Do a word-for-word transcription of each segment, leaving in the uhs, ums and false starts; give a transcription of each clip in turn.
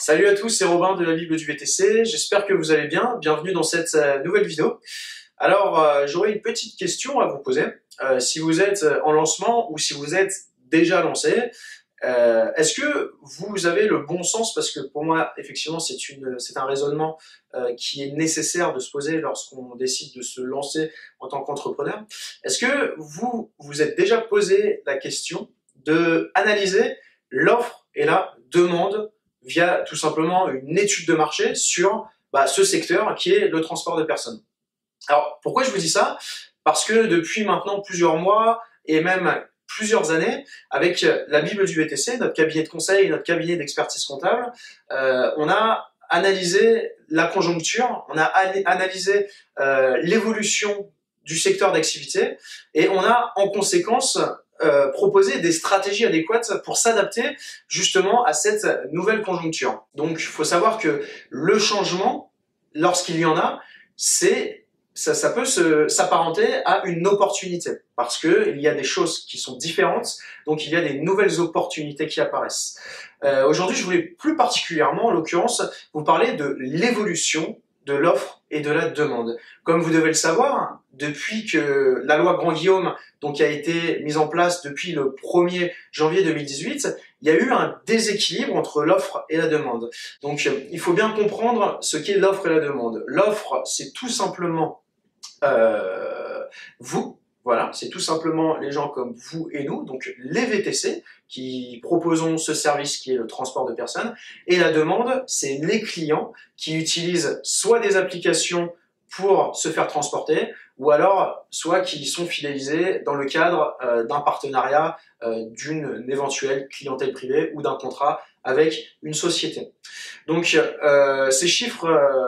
Salut à tous, c'est Robin de la Bible du V T C, j'espère que vous allez bien, bienvenue dans cette euh, nouvelle vidéo. Alors euh, j'aurais une petite question à vous poser, euh, si vous êtes en lancement ou si vous êtes déjà lancé, euh, est-ce que vous avez le bon sens, parce que pour moi effectivement c'est une, c'est un raisonnement euh, qui est nécessaire de se poser lorsqu'on décide de se lancer en tant qu'entrepreneur, est-ce que vous vous êtes déjà posé la question de analyser l'offre et la demande via tout simplement une étude de marché sur bah, ce secteur qui est le transport de personnes. Alors pourquoi je vous dis ça? Parce que depuis maintenant plusieurs mois et même plusieurs années, avec la Bible du V T C, notre cabinet de conseil, notre cabinet d'expertise comptable, euh, on a analysé la conjoncture, on a analysé euh, l'évolution du secteur d'activité et on a en conséquence Euh, proposer des stratégies adéquates pour s'adapter justement à cette nouvelle conjoncture. Donc il faut savoir que le changement, lorsqu'il y en a, c'est ça, ça peut s'apparenter à une opportunité parce que il y a des choses qui sont différentes, donc il y a des nouvelles opportunités qui apparaissent. Euh, Aujourd'hui, je voulais plus particulièrement, en l'occurrence, vous parler de l'évolution de l'offre et de la demande. Comme vous devez le savoir, depuis que la loi Grand-Guillaume donc a été mise en place depuis le premier janvier deux mille dix-huit, il y a eu un déséquilibre entre l'offre et la demande. Donc il faut bien comprendre ce qu'est l'offre et la demande. L'offre, c'est tout simplement euh, vous, voilà, c'est tout simplement les gens comme vous et nous, donc les V T C, qui proposons ce service qui est le transport de personnes. Et la demande, c'est les clients qui utilisent soit des applications pour se faire transporter, ou alors soit qui sont fidélisés dans le cadre euh, d'un partenariat, euh, d'une éventuelle clientèle privée ou d'un contrat avec une société. Donc euh, ces chiffres,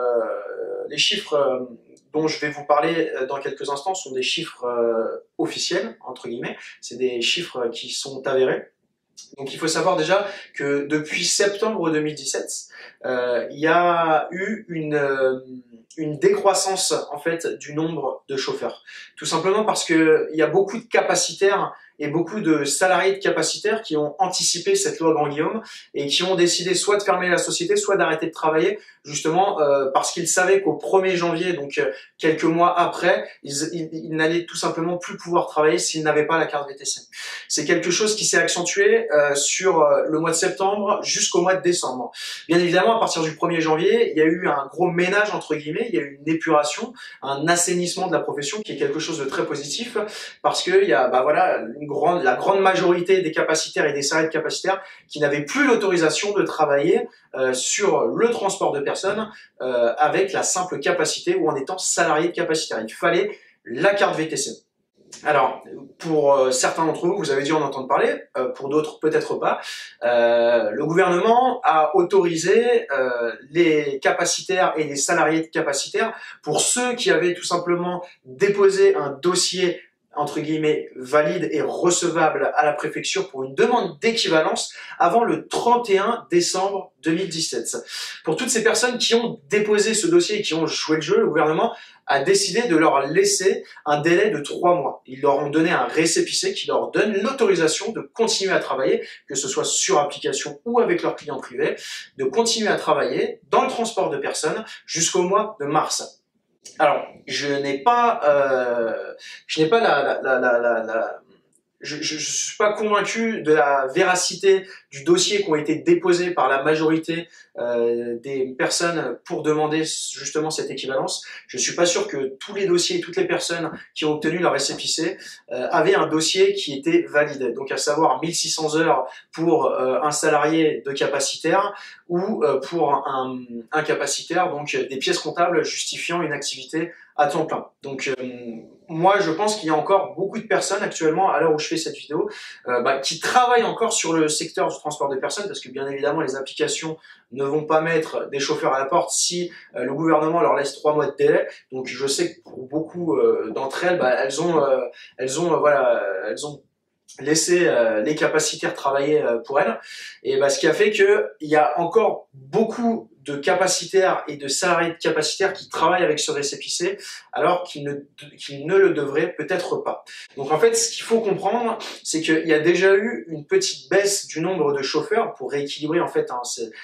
euh, les chiffres euh, dont je vais vous parler dans quelques instants sont des chiffres euh, officiels, entre guillemets, c'est des chiffres qui sont avérés. Donc il faut savoir déjà que depuis septembre deux mille dix-sept, euh, il y a eu une, euh, une décroissance en fait du nombre de chauffeurs. Tout simplement parce que il y a beaucoup de capacitaires et beaucoup de salariés de capacitaires qui ont anticipé cette loi Grand-Guillaume et qui ont décidé soit de fermer la société, soit d'arrêter de travailler, justement euh, parce qu'ils savaient qu'au premier janvier, donc euh, quelques mois après, ils, ils, ils n'allaient tout simplement plus pouvoir travailler s'ils n'avaient pas la carte V T C. C'est quelque chose qui s'est accentué euh, sur euh, le mois de septembre jusqu'au mois de décembre. Bien évidemment, à partir du premier janvier, il y a eu un gros ménage, entre guillemets, il y a eu une épuration, un assainissement de la profession qui est quelque chose de très positif parce qu'il y a bah, voilà, une grande, la grande majorité des capacitaires et des salariés de capacitaires qui n'avaient plus l'autorisation de travailler euh, sur le transport de personnes euh, avec la simple capacité ou en étant salarié de capacitaire. Il fallait la carte V T C. Alors, pour euh, certains d'entre vous, vous avez dû en entendre parler, euh, pour d'autres peut-être pas, euh, le gouvernement a autorisé euh, les capacitaires et les salariés de capacitaires, pour ceux qui avaient tout simplement déposé un dossier entre guillemets valide et recevable à la préfecture pour une demande d'équivalence avant le trente et un décembre deux mille dix-sept. Pour toutes ces personnes qui ont déposé ce dossier et qui ont joué le jeu, le gouvernement a décidé de leur laisser un délai de trois mois. Ils leur ont donné un récépissé qui leur donne l'autorisation de continuer à travailler, que ce soit sur application ou avec leurs clients privés, de continuer à travailler dans le transport de personnes jusqu'au mois de mars. Alors, je n'ai pas, euh, je n'ai pas la, la, la, la, la, la je, je, je suis pas convaincu de la véracité du dossier qui ont été déposés par la majorité euh, des personnes pour demander justement cette équivalence. Je suis pas sûr que tous les dossiers, toutes les personnes qui ont obtenu leur récépissé euh, avaient un dossier qui était valide. Donc à savoir mille six cents heures pour euh, un salarié de capacitaire ou euh, pour un, un capacitaire, donc des pièces comptables justifiant une activité à temps plein. Donc euh, moi je pense qu'il y a encore beaucoup de personnes actuellement, à l'heure où je fais cette vidéo, euh, bah, qui travaillent encore sur le secteur du transport de personnes, parce que bien évidemment les applications ne vont pas mettre des chauffeurs à la porte si euh, le gouvernement leur laisse trois mois de délai. Donc je sais que pour beaucoup euh, d'entre elles, bah, elles ont, euh, elles ont, euh, voilà, elles ont laisser euh, les capacitaires travailler euh, pour elles, et bah, ce qui a fait que il y a encore beaucoup de capacitaires et de salariés de capacitaires qui travaillent avec ce récépissé, alors qu'ils ne, qu'ils ne le devraient peut-être pas. Donc en fait, ce qu'il faut comprendre, c'est qu'il y a déjà eu une petite baisse du nombre de chauffeurs pour rééquilibrer, en fait, hein,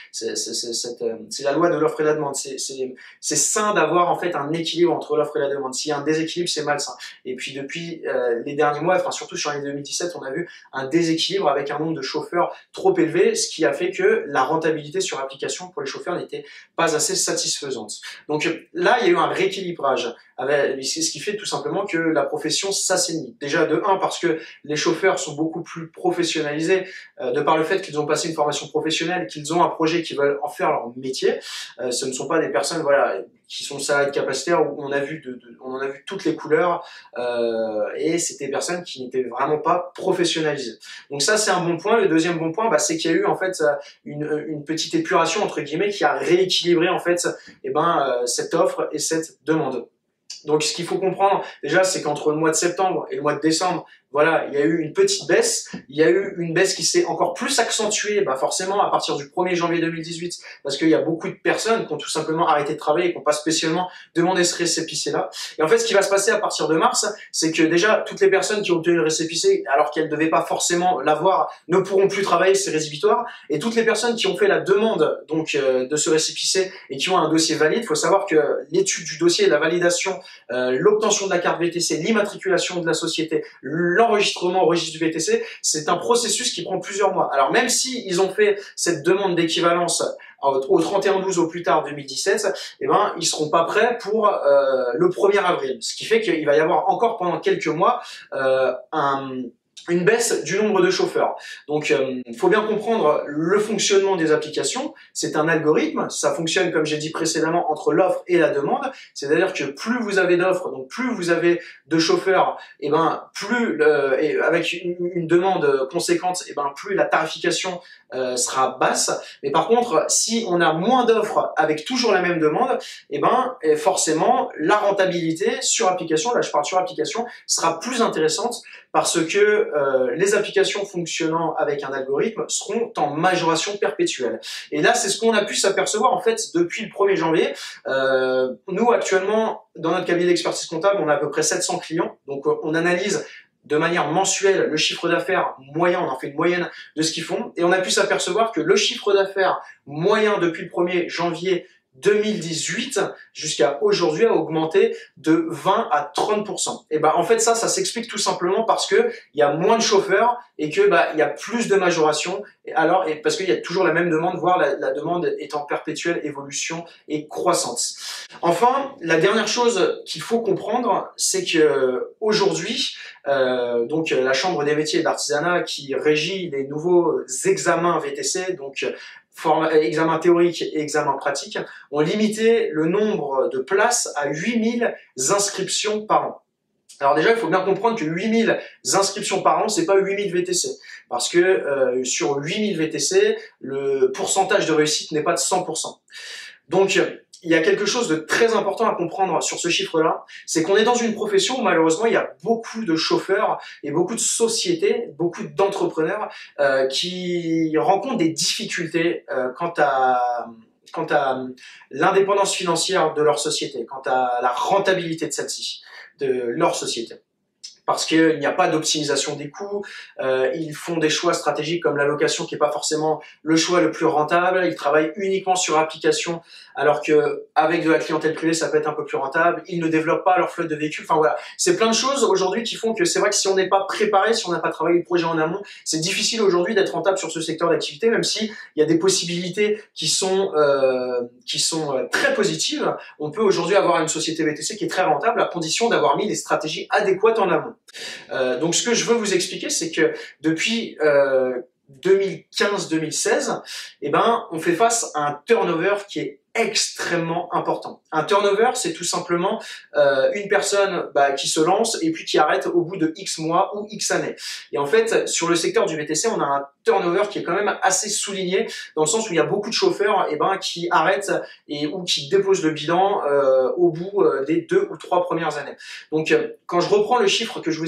c'est la loi de l'offre et de la demande. C'est sain d'avoir en fait un équilibre entre l'offre et la demande. S'il y a un déséquilibre, c'est malsain. Et puis depuis euh, les derniers mois, enfin surtout sur l'année deux mille dix-sept, on a vu un déséquilibre avec un nombre de chauffeurs trop élevé, ce qui a fait que la rentabilité sur application pour les chauffeurs n'était pas assez satisfaisante. Donc là, il y a eu un rééquilibrage, avec, ce qui fait tout simplement que la profession s'assainit. Déjà de un, parce que les chauffeurs sont beaucoup plus professionnalisés, euh, de par le fait qu'ils ont passé une formation professionnelle, qu'ils ont un projet, qu'ils veulent en faire leur métier. Euh, ce ne sont pas des personnes, voilà, qui sont salariés de capacitaires où on a vu, de, de, on en a vu toutes les couleurs, euh, et c'était des personnes qui n'étaient vraiment pas professionnalisées. Donc ça, c'est un bon point. Le deuxième bon point, bah, c'est qu'il y a eu en fait une, une petite épuration entre guillemets qui a rééquilibré en fait, eh ben, euh, cette offre et cette demande. Donc ce qu'il faut comprendre déjà, c'est qu'entre le mois de septembre et le mois de décembre, voilà, il y a eu une petite baisse. Il y a eu une baisse qui s'est encore plus accentuée, bah forcément à partir du premier janvier deux mille dix-huit, parce qu'il y a beaucoup de personnes qui ont tout simplement arrêté de travailler et qui n'ont pas spécialement demandé ce récépissé-là. Et en fait, ce qui va se passer à partir de mars, c'est que déjà toutes les personnes qui ont obtenu le récépissé, alors qu'elles ne devaient pas forcément l'avoir, ne pourront plus travailler, c'est rédhibitoire. Et toutes les personnes qui ont fait la demande donc euh, de ce récépissé et qui ont un dossier valide, il faut savoir que l'étude du dossier, la validation, euh, l'obtention de la carte V T C, l'immatriculation de la société, l'enregistrement au registre du V T C, c'est un processus qui prend plusieurs mois. Alors même si ils ont fait cette demande d'équivalence au trente et un douze au plus tard deux mille dix-sept, eh ben ils seront pas prêts pour euh, le premier avril. Ce qui fait qu'il va y avoir encore pendant quelques mois euh, un une baisse du nombre de chauffeurs. Donc, il euh, faut bien comprendre le fonctionnement des applications. C'est un algorithme. Ça fonctionne, comme j'ai dit précédemment, entre l'offre et la demande. C'est-à-dire que plus vous avez d'offres, donc plus vous avez de chauffeurs, et ben plus euh, et avec une, une demande conséquente, et ben plus la tarification euh, sera basse. Mais par contre, si on a moins d'offres avec toujours la même demande, et ben et forcément la rentabilité sur application, là je parle sur application, sera plus intéressante parce que Euh, les applications fonctionnant avec un algorithme seront en majoration perpétuelle. Et là, c'est ce qu'on a pu s'apercevoir en fait depuis le premier janvier. Euh, nous, actuellement, dans notre cabinet d'expertise comptable, on a à peu près sept cents clients. Donc, on analyse de manière mensuelle le chiffre d'affaires moyen, on en fait une moyenne de ce qu'ils font. Et on a pu s'apercevoir que le chiffre d'affaires moyen depuis le premier janvier deux mille dix-huit jusqu'à aujourd'hui a augmenté de vingt à trente pour cent. Et ben en fait ça, ça s'explique tout simplement parce que il y a moins de chauffeurs et que bah il y a plus de majoration. Et alors et parce qu'il y a toujours la même demande, voire la, la demande est en perpétuelle évolution et croissance. Enfin, la dernière chose qu'il faut comprendre, c'est que aujourd'hui, euh, donc la Chambre des métiers et de l'artisanat qui régit les nouveaux examens V T C, donc Format, examen théorique et examen pratique, ont limité le nombre de places à huit mille inscriptions par an. Alors déjà, il faut bien comprendre que huit mille inscriptions par an, c'est pas huit mille V T C. Parce que euh, sur huit mille V T C, le pourcentage de réussite n'est pas de cent pour cent. Donc, il y a quelque chose de très important à comprendre sur ce chiffre-là, c'est qu'on est dans une profession où malheureusement il y a beaucoup de chauffeurs et beaucoup de sociétés, beaucoup d'entrepreneurs euh, qui rencontrent des difficultés euh, quant à quant à l'indépendance financière de leur société, quant à la rentabilité de celle-ci, de leur société. Parce qu'il n'y a pas d'optimisation des coûts, euh, ils font des choix stratégiques comme l'allocation qui n'est pas forcément le choix le plus rentable, ils travaillent uniquement sur application alors que avec de la clientèle privée ça peut être un peu plus rentable, ils ne développent pas leur flotte de véhicules, enfin voilà, c'est plein de choses aujourd'hui qui font que c'est vrai que si on n'est pas préparé, si on n'a pas travaillé le projet en amont, c'est difficile aujourd'hui d'être rentable sur ce secteur d'activité, même si il y a des possibilités qui sont, euh, qui sont très positives. On peut aujourd'hui avoir une société V T C qui est très rentable à condition d'avoir mis des stratégies adéquates en amont. Euh, donc ce que je veux vous expliquer, c'est que depuis euh, deux mille quinze deux mille seize, eh ben, on fait face à un turnover qui est extrêmement important. Un turnover, c'est tout simplement euh, une personne bah, qui se lance et puis qui arrête au bout de X mois ou X années. Et en fait, sur le secteur du V T C, on a un turnover qui est quand même assez souligné dans le sens où il y a beaucoup de chauffeurs eh ben, qui arrêtent et ou qui déposent le bilan euh, au bout euh, des deux ou trois premières années. Donc, euh, quand je reprends le chiffre que je vous ai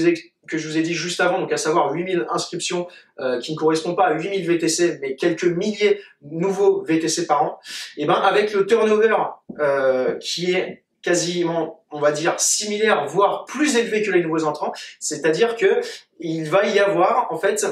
que je vous ai dit juste avant, donc à savoir huit mille inscriptions euh, qui ne correspondent pas à huit mille V T C, mais quelques milliers nouveaux V T C par an, et ben avec le turnover euh, qui est quasiment, on va dire, similaire, voire plus élevé que les nouveaux entrants, c'est-à-dire que il va y avoir en fait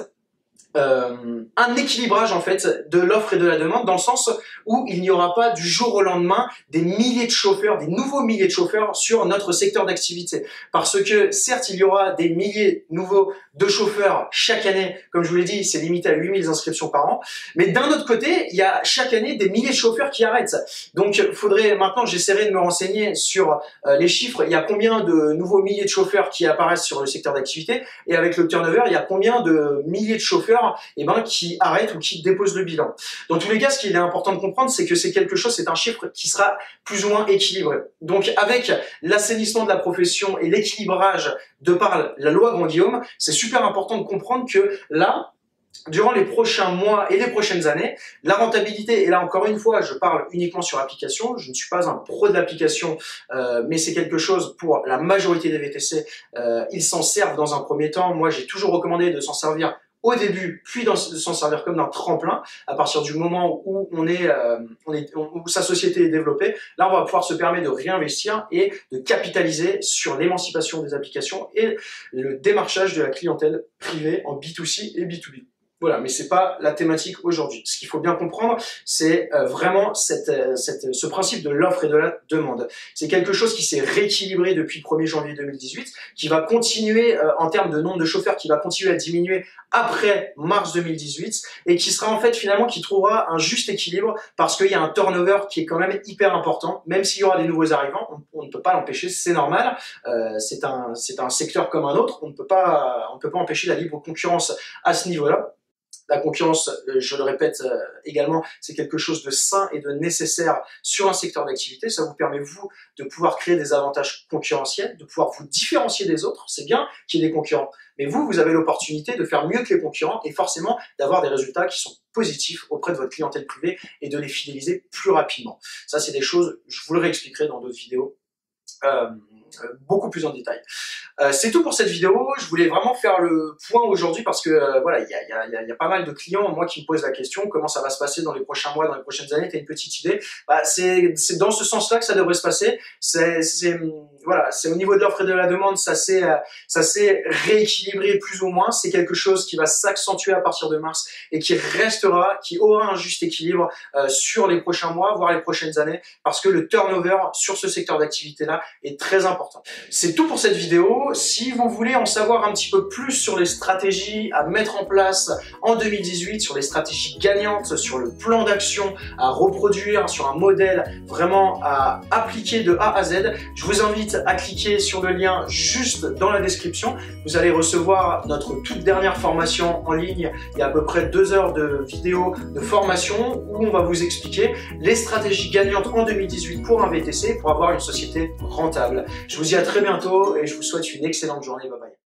Euh, un équilibrage en fait de l'offre et de la demande, dans le sens où il n'y aura pas du jour au lendemain des milliers de chauffeurs, des nouveaux milliers de chauffeurs sur notre secteur d'activité. Parce que certes, il y aura des milliers nouveaux de chauffeurs chaque année, comme je vous l'ai dit, c'est limité à huit mille inscriptions par an, mais d'un autre côté, il y a chaque année des milliers de chauffeurs qui arrêtent. Donc faudrait maintenant, j'essaierai de me renseigner sur euh, les chiffres, il y a combien de nouveaux milliers de chauffeurs qui apparaissent sur le secteur d'activité, et avec le turnover, il y a combien de milliers de chauffeurs eh ben, qui arrêtent ou qui déposent le bilan. Dans tous les cas, ce qu'il est important de comprendre, c'est que c'est quelque chose, c'est un chiffre qui sera plus ou moins équilibré. Donc avec l'assainissement de la profession et l'équilibrage de par la loi Grand-Guillaume, c'est super important de comprendre que là, durant les prochains mois et les prochaines années, la rentabilité, et là encore une fois, je parle uniquement sur application, je ne suis pas un pro de l'application, euh, mais c'est quelque chose pour la majorité des V T C, euh, ils s'en servent dans un premier temps. Moi, j'ai toujours recommandé de s'en servir au début, puis de s'en servir comme d'un tremplin. À partir du moment où on est, euh, on est, où sa société est développée, là, on va pouvoir se permettre de réinvestir et de capitaliser sur l'émancipation des applications et le démarchage de la clientèle privée en B deux C et B deux B. Voilà, mais c'est pas la thématique aujourd'hui. Ce qu'il faut bien comprendre, c'est euh, vraiment cette, euh, cette, ce principe de l'offre et de la demande. C'est quelque chose qui s'est rééquilibré depuis le premier janvier deux mille dix-huit, qui va continuer euh, en termes de nombre de chauffeurs, qui va continuer à diminuer après mars deux mille dix-huit, et qui sera en fait finalement, qui trouvera un juste équilibre, parce qu'il y a un turnover qui est quand même hyper important, même s'il y aura des nouveaux arrivants, on, on ne peut pas l'empêcher, c'est normal, euh, c'est un, c'est un secteur comme un autre, on ne peut pas, on ne peut pas empêcher la libre concurrence à ce niveau-là. La concurrence, je le répète euh, également, c'est quelque chose de sain et de nécessaire sur un secteur d'activité. Ça vous permet, vous, de pouvoir créer des avantages concurrentiels, de pouvoir vous différencier des autres. C'est bien qu'il y ait des concurrents. Mais vous, vous avez l'opportunité de faire mieux que les concurrents et forcément d'avoir des résultats qui sont positifs auprès de votre clientèle privée et de les fidéliser plus rapidement. Ça, c'est des choses, je vous le réexpliquerai dans d'autres vidéos. Euh, beaucoup plus en détail. Euh, c'est tout pour cette vidéo. Je voulais vraiment faire le point aujourd'hui parce que euh, voilà, il y a, y, a, y a pas mal de clients moi qui me posent la question comment ça va se passer dans les prochains mois, dans les prochaines années. T'as une petite idée? Bah, c'est c'est dans ce sens-là que ça devrait se passer. C'est c'est voilà, c'est au niveau de l'offre et de la demande, ça s'est euh, ça s'est rééquilibré plus ou moins. C'est quelque chose qui va s'accentuer à partir de mars et qui restera, qui aura un juste équilibre euh, sur les prochains mois, voire les prochaines années, parce que le turnover sur ce secteur d'activité-là est très important. C'est tout pour cette vidéo. Si vous voulez en savoir un petit peu plus sur les stratégies à mettre en place en deux mille dix-huit, sur les stratégies gagnantes, sur le plan d'action à reproduire, sur un modèle vraiment à appliquer de A à Z, je vous invite à cliquer sur le lien juste dans la description. Vous allez recevoir notre toute dernière formation en ligne. Il y a à peu près deux heures de vidéos de formation où on va vous expliquer les stratégies gagnantes en deux mille dix-huit pour un V T C, pour avoir une société rentable. Je vous dis à très bientôt et je vous souhaite une excellente journée. Bye bye.